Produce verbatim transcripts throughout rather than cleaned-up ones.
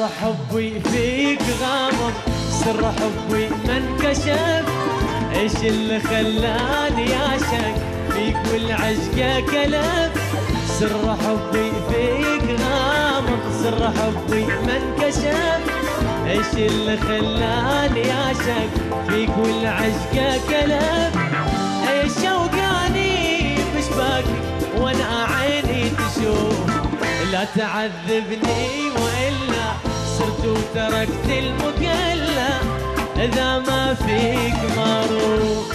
سر حبي فيك غامض، سر حبي ما انكشف. ايش اللي خلاني اعشق فيك والعشق كلف؟ سر حبي فيك غامض، سر حبي ما انكشف. ايش اللي خلاني اعشق فيك والعشق كلف؟ ايش شوقاني بشباكي وانا عيني تشوف. لا تعذبني والا صرت وتركت المكلا، اذا ما فيك معروف.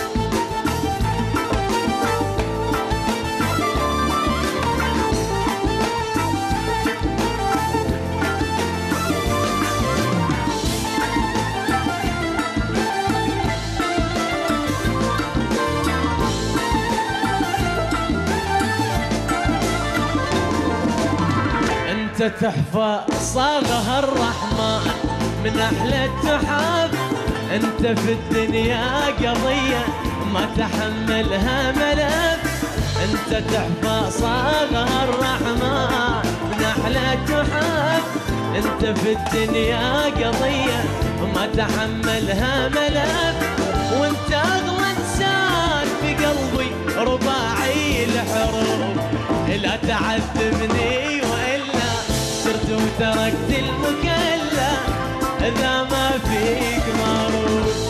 انت تحفى صاغها الرحمن من احلى التحف. انت في الدنيا قضيه ما تحملها ملف. انت تحفى صاغها الرحمن من احلى التحف. انت في الدنيا قضيه ما تحملها ملف. وانت اغلى انسان في قلبي رباعي الحروف. لا تعذبني والا صرت وتركت المكلا، اذا ما فيك معروف.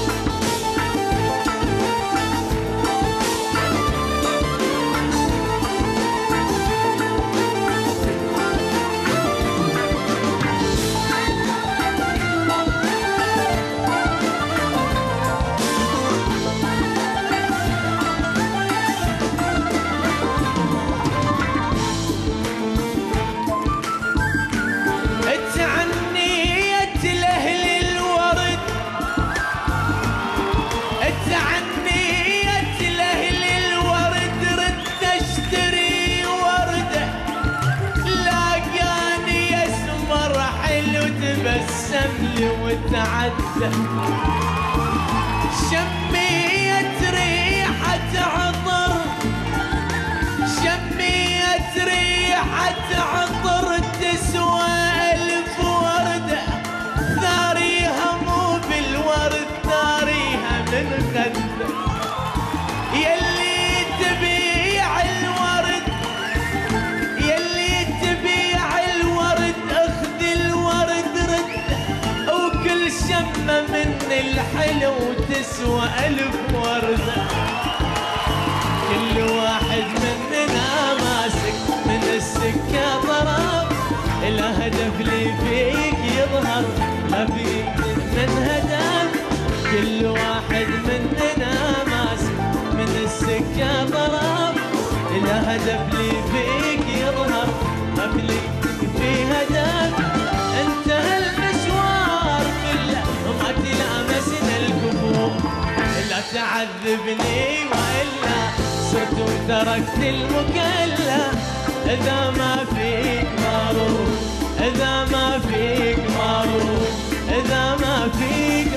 بسملي وتعدى شميت ريحة عطر، شميت ريحة عطر تسوى ألف وردة. ثاريها مو بالورد ثاريها من خده. يلي تبيع الورد يلي تبيع الورد اخذ الورد رده. وكل شمة من الحلو تسوى ألف وردة. كل واحد مننا ماسك من السكة طرف. الهدف اللي فيك يظهر ما فيك من هدف. كل واحد مننا ماسك من السكة طرف. الهدف اللي فيك يظهر ما فيك في هدف. انتهى المشوار كله وما تلامسنا الكفوف. لا تعذبني والا صرت وتركت المكلا، اذا ما فيك معروف، اذا ما فيك معروف، اذا ما فيك